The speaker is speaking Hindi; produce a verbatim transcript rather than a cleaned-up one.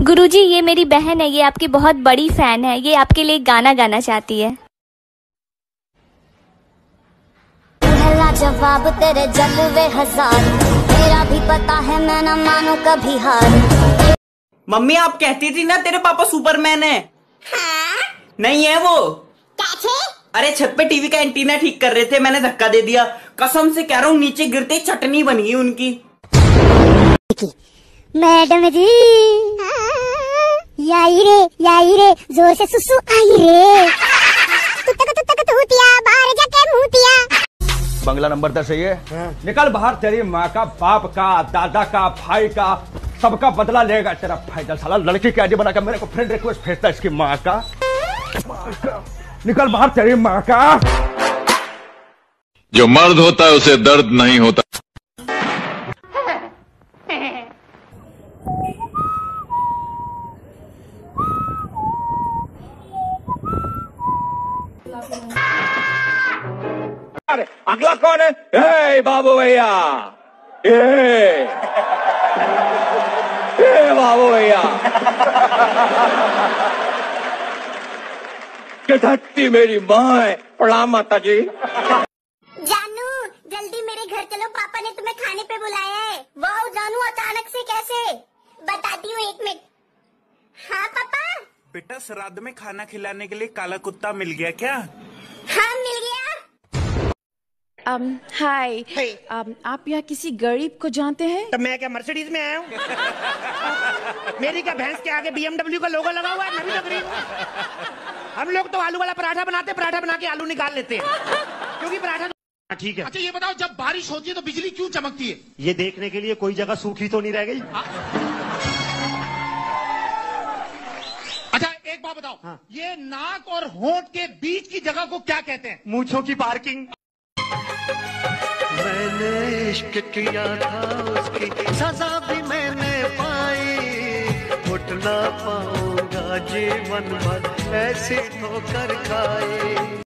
गुरुजी, ये मेरी बहन है, ये आपकी बहुत बड़ी फैन है, ये आपके लिए गाना गाना चाहती है। पहला जवाब तेरे जलवे हजार, मेरा भी पता है मैं न मानू कभी हार। मम्मी आप कहती थी ना तेरे पापा सुपरमैन है। हाँ? नहीं है वो। कैसे? अरे छत पे टीवी का एंटीना ठीक कर रहे थे, मैंने धक्का दे दिया। कसम से कह रहा हूँ, नीचे गिरते चटनी बन गई उनकी। मैडम जी याई रे याई रे, जोर से सुसु आई रे, तुत्तक तुत्तक तूतिया बाहर जाके मुतिया। बंगला नंबर दस है। निकल बाहर, तेरी माँ का, बाप का, दादा का, भाई का, सबका बदला लेगा तेरा फायदा। साला लड़की की आईडी बनाकर मेरे को फ्रेंड रिक्वेस्ट भेजता है इसकी माँ का। निकल बाहर तेरी माँ का। जो मर्द होता है उसे दर्द नहीं होता। अरे अगला कौन है? ए बाबू भैया, ए ए बाबू भैया, धरती मेरी माँ है। प्रणाम माता जी। जानू जल्दी मेरे घर चलो, पापा ने तुम्हें खाने पे बुलाया है। वाह जानू, अचानक से कैसे? बताती हूँ, एक मिनट। हाँ पापा। बेटा, श्राद्ध में खाना खिलाने के लिए काला कुत्ता मिल गया क्या? हाँ मिल गया। um, हाय um, आप यहाँ किसी गरीब को जानते हैं? तब मैं क्या मर्सिडीज में आया हूँ? मेरी क्या भैंस के आगे बी एम डब्ल्यू का लोगो लगा हुआ है? मैं भी तो गरीब हूँ। हम लोग तो आलू वाला पराठा बनाते, पराठा बना के आलू निकाल लेते हैं, क्योंकि पराठा तो... ठीक है। अच्छा ये बताओ, जब बारिश होती है तो बिजली क्यों चमकती है? ये देखने के लिए कोई जगह सूखी तो नहीं रह गई। अच्छा एक बात बताओ। हाँ। ये नाक और होंठ के बीच की जगह को क्या कहते हैं? मूंछों की पार्किंग। मैंने इश्क किया था, उसकी सजा भी मैंने पाई, उठ ना पाऊंगा जीवन भर ऐसी ठोकर खाए।